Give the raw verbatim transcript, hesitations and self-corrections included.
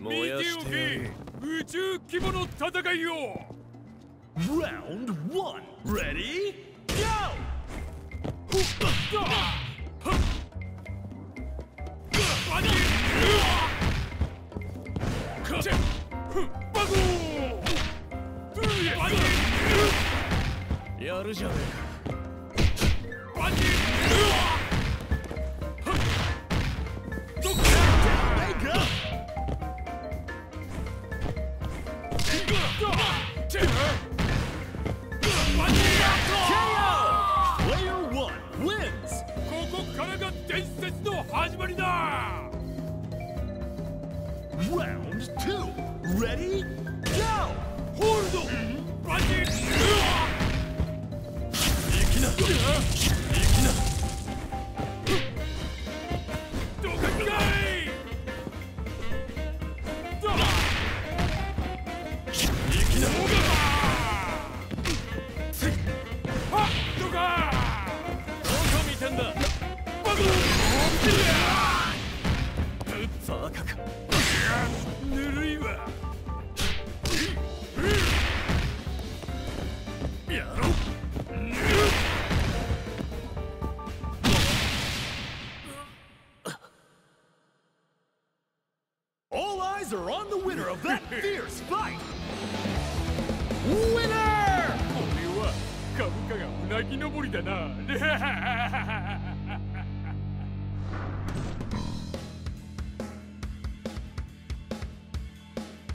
燃やしてやる。 宇宙規模の戦いを。 Round one. Ready? Go! Ya やるじゃねえか。 Player one wins. ここからが伝説の始まりだ。 Round two. Ready? Go! ホールド。バチッ。 行きな。行きな。 どかんかい。どうだ。 行きな。 はっ、どか。 どこ見てんだ。 バグ。 バカか。 ぬるいわ。 やろう。 All eyes are on the winner of that fierce fight. Winner! これは株価がうなぎ登りだな。